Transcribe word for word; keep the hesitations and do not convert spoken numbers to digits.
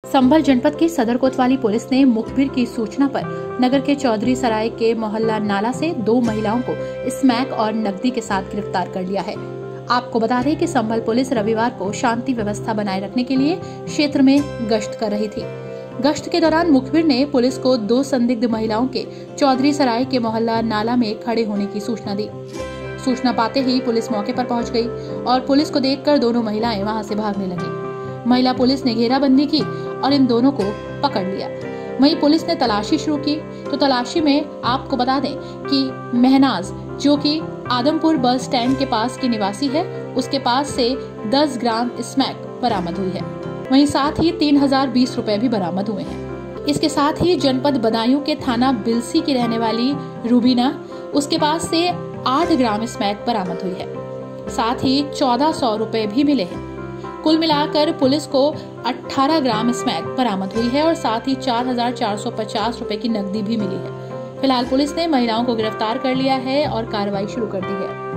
संभल जनपद की सदर कोतवाली पुलिस ने मुखबिर की सूचना पर नगर के चौधरी सराय के मोहल्ला नाला से दो महिलाओं को स्मैक और नकदी के साथ गिरफ्तार कर लिया है। आपको बता दें कि संभल पुलिस रविवार को शांति व्यवस्था बनाए रखने के लिए क्षेत्र में गश्त कर रही थी। गश्त के दौरान मुखबिर ने पुलिस को दो संदिग्ध महिलाओं के चौधरी सराय के मोहल्ला नाला में खड़े होने की सूचना दी। सूचना पाते ही पुलिस मौके पर पहुंच गई और पुलिस को देखकर दोनों महिलाएं वहां से भागने लगी। महिला पुलिस ने घेराबंदी की और इन दोनों को पकड़ लिया। वहीं पुलिस ने तलाशी शुरू की तो तलाशी में आपको बता दें कि महनाज, जो कि आदमपुर बस स्टैंड के पास की निवासी है, उसके पास से दस ग्राम स्मैक बरामद हुई है। वहीं साथ ही तीन हजार बीस रूपए भी बरामद हुए हैं। इसके साथ ही जनपद बदायूं के थाना बिलसी की रहने वाली रूबीना, उसके पास से आठ ग्राम स्मैक बरामद हुई है। साथ ही चौदह सौ रूपए भी मिले हैं। कुल मिलाकर पुलिस को अठारह ग्राम स्मैक बरामद हुई है और साथ ही चार हजार चार सौ पचास रूपए की नकदी भी मिली है। फिलहाल पुलिस ने महिलाओं को गिरफ्तार कर लिया है और कार्रवाई शुरू कर दी है।